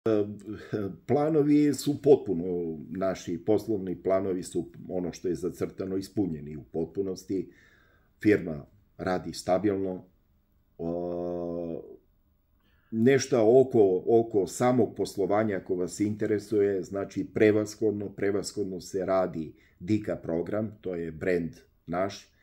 Planovi su potpuno, naši poslovni planovi su ono što je zacrtano ispunjeni u potpunosti. Firma radi stabilno. Nešto oko samog poslovanja ako vas interesuje, znači prevashodno se radi Dika program, to je brend naš,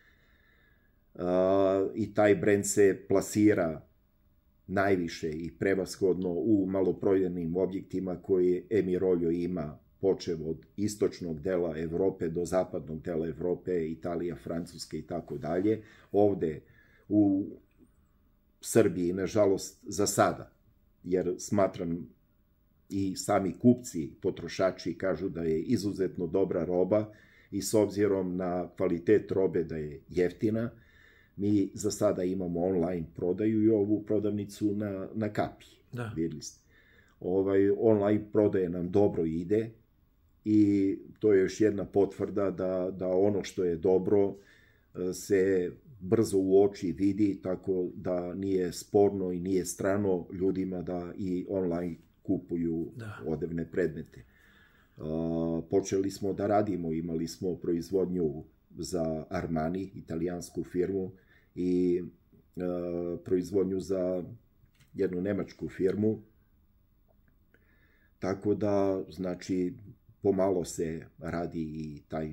i taj brend se plasira najviše i prevashodno u maloprodajnim objektima koje Emirolio ima, počev od istočnog dela Evrope do zapadnog dela Evrope, Italija, Francuska i tako dalje. Ovde u Srbiji, nažalost, za sada, jer smatram i sami kupci, potrošači kažu da je izuzetno dobra roba i s obzirom na kvalitet robe da je jeftina, mi za sada imamo online prodaju i ovu prodavnicu na kapiji. Da. Vidjeli ste. Online prodaje nam dobro ide i to je još jedna potvrda da ono što je dobro se brzo u oči vidi, tako da nije sporno i nije strano ljudima da i online kupuju odevne predmete. Počeli smo da radimo, imali smo proizvodnju za Armani, italijansku firmu, i proizvodnju za jednu nemačku firmu. Tako da, znači, pomalo se radi i taj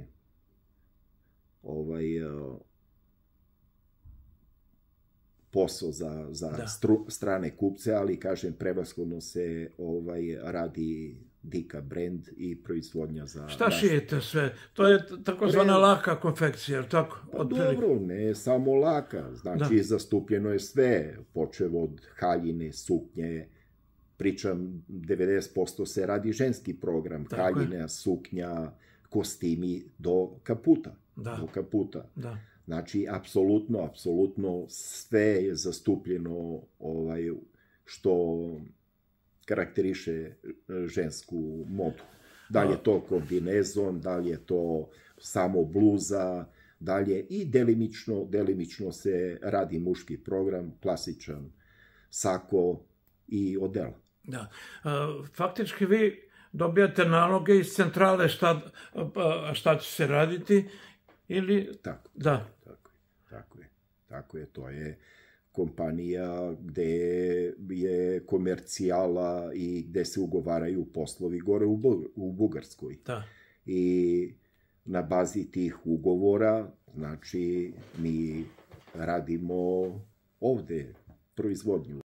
posao za strane kupce, ali, kažem, prevashodno se radi Dika brend i proizvodnja za... Šta šijete sve? To je takozvana laka konfekcija, ili tako? Pa dobro, ne samo laka. Znači, zastupljeno je sve, počev od haljine, suknje, pričam, 90% se radi ženski program, haljina, suknja, kostimi do kaputa. Do kaputa. Znači, apsolutno sve je zastupljeno što karakteriše žensku modu. Da li je to kombinezon, da li je to samo bluza, dalje i delimično se radi muški program, klasičan sako i odela. Da. Faktički vi dobijate naloge iz centrale šta će se raditi ili... Tako je, to je kompanija gde je komercijala i gde se ugovaraju poslovi gore u Bugarskoj. I na bazi tih ugovora, znači, mi radimo ovde proizvodnju.